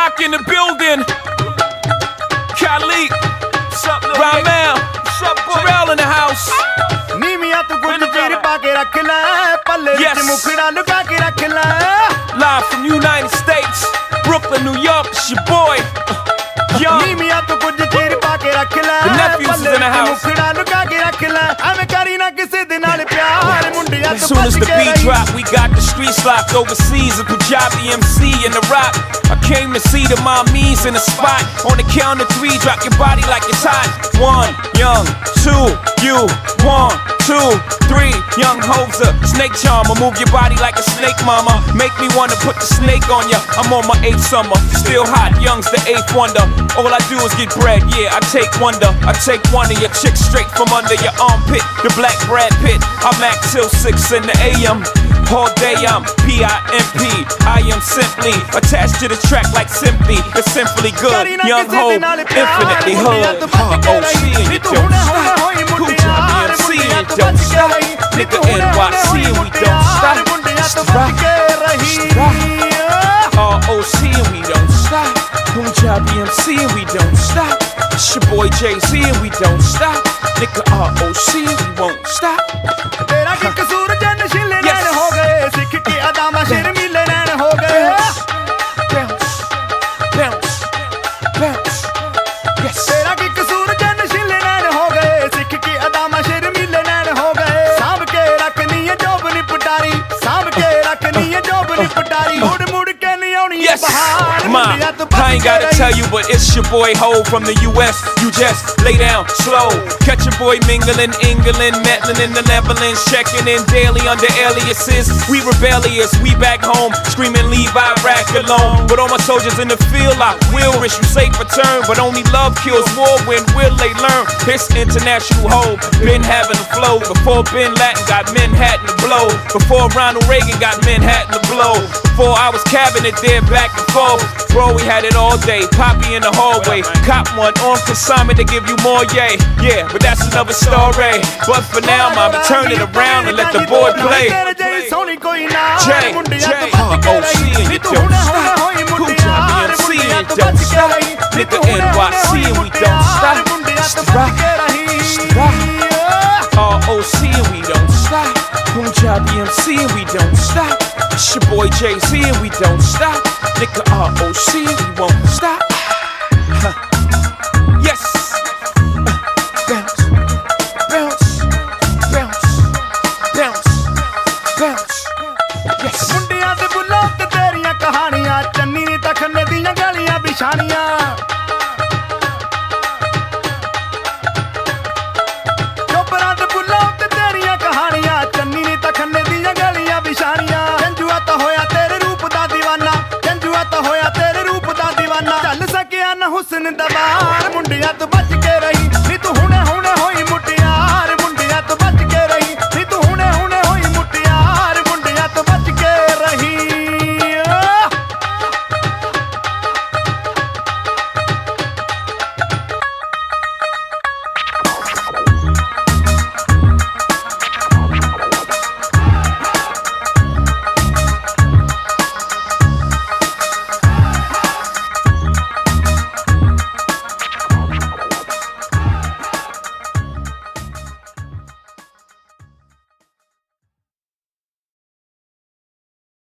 Rock in the building. Khalid, Ramel, Terrell in the house. Yes. Live from United States, Brooklyn, New York, it's your boy, Young. The nephews is in the house. As soon as the beat drop, we got the streets locked overseas. A Punjabi MC in the rock. I came to see the mommies in the spot. On the count of 3, drop your body like it's hot. 1, Young, 2, you, 1, 2, 3, Young Hoser, snake charmer. Move your body like a snake, mama. Make me wanna put the snake on ya. I'm on my 8th summer, still hot. Young's the 8th wonder. All I do is get bread, yeah. I take wonder. I take one of your chicks straight from under your armpit. The black Brad Pitt. I'm at till 6 in the AM. All day I'm P-I-M-P. I am simply attached to the track like simply. It's simply good. Young Ho, infinitely hood. OC and you don't stop. Punjabi MC and you don't stop. Nigga NYC and we don't stop. It's the rock. It's the rock. ROC and we don't stop. Punjabi MC and we don't stop. It's your boy Jay-Z and we don't stop. Nigga ROC and we won't stop. Yes, Ma, I ain't gotta tell you, but it's your boy Ho from the US. You just lay down slow. Catch your boy mingling, England, meddling in the Netherlands, checking in daily under aliases. We rebellious, we back home, screaming leave Iraq alone. But all my soldiers in the field, I will wish you safe return. But only love kills war. When will they learn? It's international Ho, been having a flow. Before Bin Laden got Manhattan to blow. Before Ronald Reagan got Manhattan to blow. Before I was cabinet there back and forth. Bro, we had it all day. Poppy in the hallway. Cop one on consignment to give you more, yay. Yeah, but that's another story. But for now, I'ma turn it around and let the boy play. J, OC and you don't stop. Punjabi MC and you don't stop. Nigga NYC and we don't stop. It's the rock. It's the rock. ROC and we don't stop. Punjabi MC and we don't stop. It's your boy Jay-Z and we don't stop. Nigga ROC and we won't stop. Yes. Bounce, bounce, bounce, bounce, bounce. Yes. ਮੁੰਡਿਆਂ ਦੇ ਬੁੱਲਾਂ ਤੇ ਤੇਰੀਆਂ ਕਹਾਣੀਆਂ ਚੰਨੀ ਨੇ ਤਾਂ ਖੰਨੇ ਦੀਆਂ ਗਲੀਆਂ ਬਿਛਾਣੀਆਂ ਚੋਪਰਾਂ ਦੇ ਬੁੱਲਾਂ ਤੇ ਤੇਰੀਆਂ ਕਹਾਣੀਆਂ ਚੰਨੀ ਨੇ ਤਾਂ ਖੰਨੇ ਦੀਆਂ ਗਲੀਆਂ ਬਿਛਾਣੀਆਂ ਜੰਜੂਆ ਤਾਂ ਹੋਇਆ ਤੇਰੇ ਰੂਪ ਦਾ دیਵਾਨਾ ਜੰਜੂਆ ਤਾਂ ਹੋਇਆ ਤੇਰੇ ਰੂਪ ਦਾ دیਵਾਨਾ ਚੱਲ ਸਕਿਆ ਨਾ ਹੁਸਨ ਦਾ ਬਾਹਰ ਮੁੰਡਿਆਂ ਤੋਂ ਬਚ ਕੇ ਰਹੀ